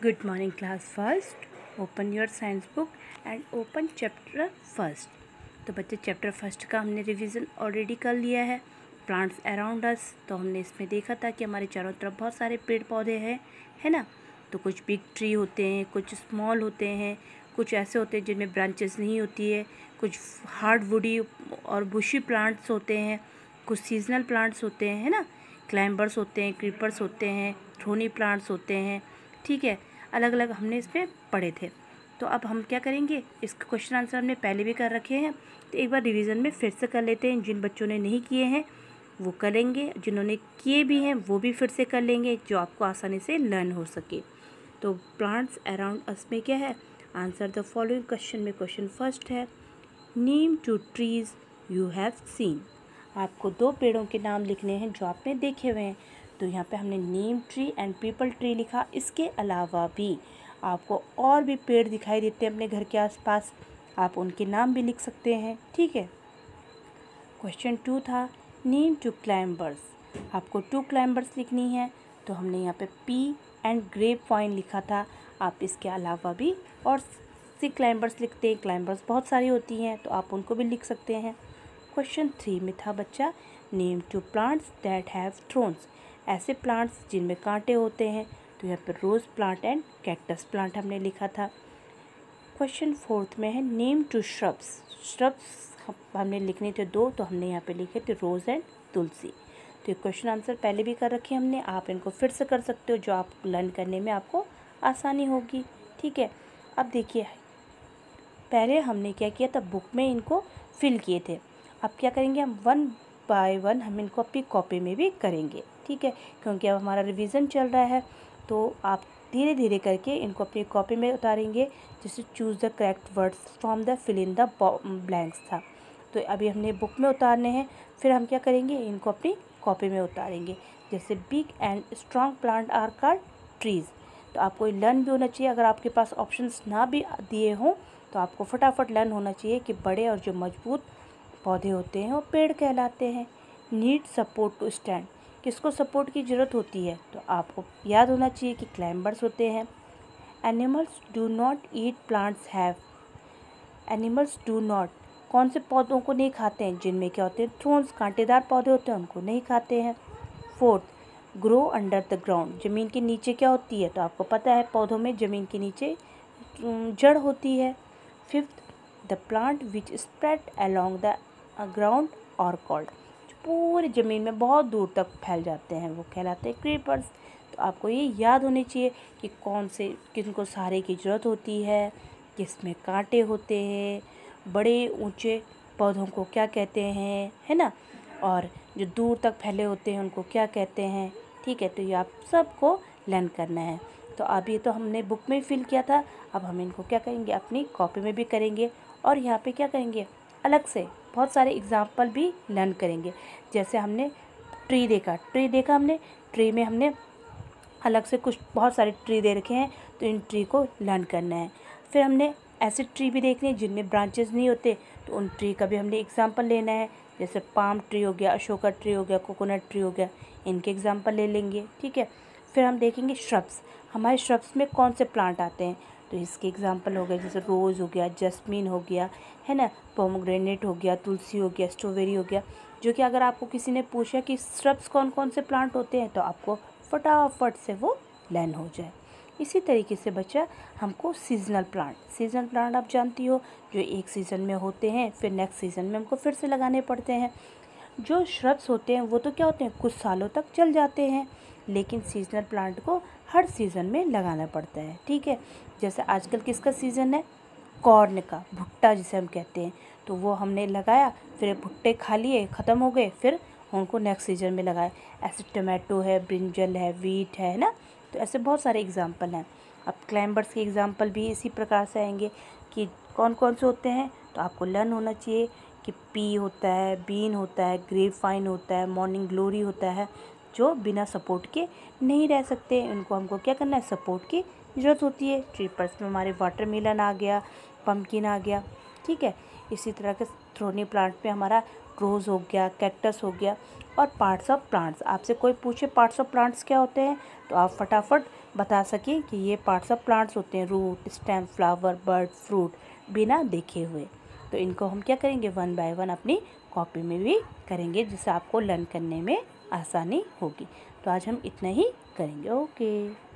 Good morning, class first. Open your science book and open chapter first. तो बच्चे chapter first का हमने revision already कर लिया है. Plants around us. तो हमने इसमें देखा था कि हमारे चारों तरफ बहुत सारे पेड़ पौधे हैं, है ना. तो कुछ बिग ट्री होते हैं, कुछ स्मॉल होते हैं, कुछ ऐसे होते हैं जिनमें ब्रांचेस नहीं होती है, कुछ हार्ड वुडी और बुशी प्लांट्स होते हैं, कुछ सीजनल प्लांट्स होते हैं, है ना. क्लाइंबर्स होते हैं, क्रीपर्स होते हैं, थ्रोनी प्लांट्स होते हैं. ठीक है, अलग अलग हमने इसमें पढ़े थे. तो अब हम क्या करेंगे, इसका क्वेश्चन आंसर हमने पहले भी कर रखे हैं, तो एक बार रिवीजन में फिर से कर लेते हैं. जिन बच्चों ने नहीं किए हैं वो करेंगे, जिन्होंने किए भी हैं वो भी फिर से कर लेंगे, जो आपको आसानी से लर्न हो सके. तो प्लांट्स अराउंड अस में क्या है, आंसर द फॉलोइंग क्वेश्चन में क्वेश्चन फर्स्ट है, name 2 trees you have seen. आपको 2 पेड़ों के नाम लिखने हैं जो आपने देखे हुए हैं. तो यहाँ पे हमने neem tree and peepal tree लिखा. इसके अलावा भी आपको और भी पेड़ दिखाई देते हैं अपने घर के आसपास, आप उनके नाम भी लिख सकते हैं. ठीक है. क्वेश्चन 2 था नेम 2 क्लाइंबर्स. आपको 2 क्लाइंबर्स लिखनी है. तो हमने यहाँ पे पी एंड ग्रेप वाइन लिखा था. आप इसके अलावा भी और सी क्लाइंबर्स लिखते हैं. क्लाइंबर्स बहुत सारी होती हैं तो आप उनको भी लिख सकते हैं. क्वेश्चन 3 में था बच्चा name 2 plants that have thorns. ऐसे प्लांट्स जिनमें कांटे होते हैं. तो यहाँ पे rose plant and cactus plant हमने लिखा था. क्वेश्चन 4 में है नेम 2 श्रब्स. श्रब्स हमने लिखने थे 2, तो हमने यहाँ पे लिखे थे रोज़ एंड तुलसी. तो ये क्वेश्चन आंसर पहले भी कर रखे हमने, आप इनको फिर से कर सकते हो, जो आप लर्न करने में आपको आसानी होगी. ठीक है. अब देखिए, पहले हमने क्या किया था, बुक में इनको फिल किए थे. अब क्या करेंगे, हम 1 बाय 1 हम इनको अपनी कॉपी में भी करेंगे. ठीक है, क्योंकि अब हमारा रिवीजन चल रहा है, तो आप धीरे धीरे करके इनको अपनी कॉपी में उतारेंगे. जैसे choose the correct words from the fill in the blanks था. तो अभी हमने बुक में उतारने हैं, फिर हम क्या करेंगे, इनको अपनी कॉपी में उतारेंगे. जैसे big and strong plant are called trees. तो आपको लर्न भी होना चाहिए. अगर आपके पास ऑप्शंस ना भी दिए हों तो आपको फटाफट लर्न होना चाहिए कि बड़े और जो मजबूत पौधे होते हैं वो पेड़ कहलाते हैं. Need support to stand. किसको सपोर्ट की ज़रूरत होती है, तो आपको याद होना चाहिए कि क्लाइंबर्स होते हैं. Animals do not eat plants have. Animals do not, कौन से पौधों को नहीं खाते हैं, जिनमें क्या होते हैं, थ्रोन्स, कांटेदार पौधे होते हैं, उनको नहीं खाते हैं. 4, ग्रो अंडर द ग्राउंड. ज़मीन के नीचे क्या होती है, तो आपको पता है पौधों में ज़मीन के नीचे जड़ होती है. 5, the plant which spread along the ground are called. पूरी ज़मीन में बहुत दूर तक फैल जाते हैं, वो कहलाते हैं क्रीपर्स. तो आपको ये याद होनी चाहिए कि कौन से, किनको सहारे की ज़रूरत होती है, किसमें कांटे होते हैं, बड़े ऊंचे पौधों को क्या कहते हैं, है ना, और जो दूर तक फैले होते हैं उनको क्या कहते हैं. ठीक है. तो ये आप सबको लर्न करना है. तो अभी तो हमने बुक में फिल किया था, अब हम इनको क्या करेंगे, अपनी कॉपी में भी करेंगे. और यहाँ पे क्या करेंगे, अलग से बहुत सारे एग्जाम्पल भी लर्न करेंगे. जैसे हमने ट्री देखा हमने ट्री में हमने अलग से कुछ बहुत सारे ट्री दे रखे हैं, तो इन ट्री को लर्न करना है. फिर हमने ऐसे ट्री भी देखने हैं जिनमें ब्रांचेस नहीं होते, तो उन ट्री का भी हमने एग्जाम्पल लेना है. जैसे पाम ट्री हो गया, अशोका ट्री हो गया, कोकोनट ट्री हो गया, इनके एग्जाम्पल ले लेंगे. ठीक है. फिर हम देखेंगे श्रब्स. हमारे श्रब्स में कौन से प्लांट आते हैं, तो इसके एग्जाम्पल हो गए, जैसे रोज़ हो गया, जस्मीन हो गया, है ना, पोमोग्रेनेट हो गया, तुलसी हो गया, स्ट्रॉबेरी हो गया. जो कि अगर आपको किसी ने पूछा कि श्रब्स कौन कौन से प्लांट होते हैं, तो आपको फटाफट से वो लर्न हो जाए. इसी तरीके से बच्चा हमको सीजनल प्लांट आप जानती हो, जो एक सीज़न में होते हैं, फिर नेक्स्ट सीज़न में हमको फिर से लगाने पड़ते हैं. जो श्रब्स होते हैं वो तो क्या होते हैं, कुछ सालों तक चल जाते हैं, लेकिन सीजनल प्लांट को हर सीज़न में लगाना पड़ता है. ठीक है. जैसे आजकल किसका सीज़न है, कॉर्न का, भुट्टा जिसे हम कहते हैं, तो वो हमने लगाया, फिर भुट्टे खा लिए, ख़त्म हो गए, फिर उनको नेक्स्ट सीज़न में लगाया. ऐसे टमाटो है, ब्रिंजल है, वीट है ना. तो ऐसे बहुत सारे एग्जाम्पल हैं. अब क्लाइंबर्स के एग्जाम्पल भी इसी प्रकार से आएंगे कि कौन कौन से होते हैं. तो आपको लर्न होना चाहिए कि पी होता है, बीन होता है, ग्रेप वाइन होता है, मॉर्निंग ग्लोरी होता है, जो बिना सपोर्ट के नहीं रह सकते. इनको हमको क्या करना है, सपोर्ट की ज़रूरत होती है. क्रीपर्स में हमारे वाटरमेलन आ गया, पम्पकिन आ गया. ठीक है. इसी तरह के थ्रोनी प्लांट में हमारा रोज़ हो गया, कैक्टस हो गया. और पार्ट्स ऑफ प्लांट्स। आपसे कोई पूछे पार्ट्स ऑफ प्लांट्स क्या होते हैं तो आप फटाफट बता सकें कि ये पार्ट्स ऑफ प्लांट्स होते हैं root, stem, flower, bird, fruit, बिना देखे हुए। तो इनको हम क्या करेंगे, 1 बाय 1 अपनी कॉपी में भी करेंगे, जिससे आपको लर्न करने में आसानी होगी। तो आज हम इतना ही करेंगे। ओके।